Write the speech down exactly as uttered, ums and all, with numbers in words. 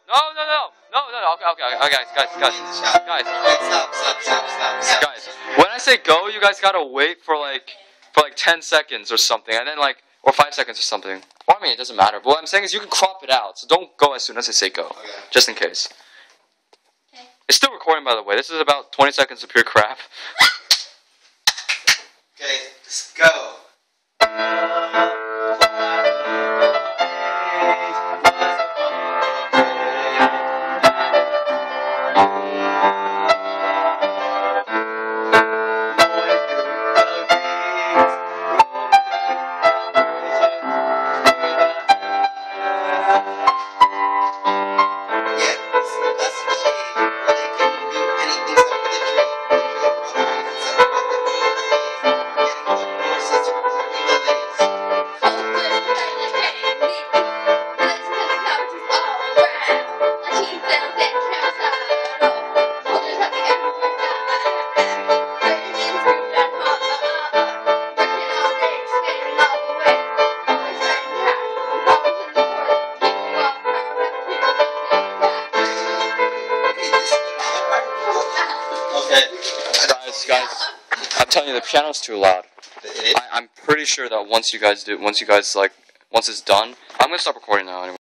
No, no, no, no, no, no. Okay, okay, okay, guys, guys, guys, guys, Stop, stop, stop, stop, stop. guys. When I say go, you guys gotta wait for like for like ten seconds or something, and then like or five seconds or something. Well, I mean, it doesn't matter. But what I'm saying is you can crop it out, so don't go as soon as I say go, Okay. just in case. Okay. It's still recording, by the way. This is about twenty seconds of pure crap. Okay, let's go. Guys, guys, I'm telling you, the piano's too loud. It is? I, I'm pretty sure that once you guys do, once you guys like, once it's done, I'm gonna stop recording now anyway.